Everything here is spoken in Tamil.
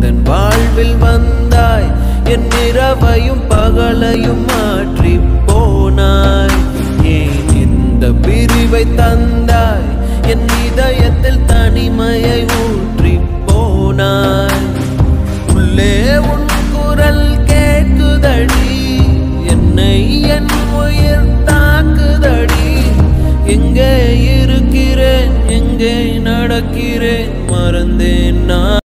எந்தன் வாழ்வில் வந்தாய் என் இரவையும் பகலையும் மாற்றி போனாய் ஏன் இந்த பிரிவை தந்தாய் என் இதயத்தில் தனிமையை ஊற்றி போனாய் உள்ளே உன் குரல் கேட்குதடி என்னை என் உயிர் தாக்குதடி எங்கே இருக்கிறேன் எங்கே நடக்கிறேன் மறந்தேன் நான்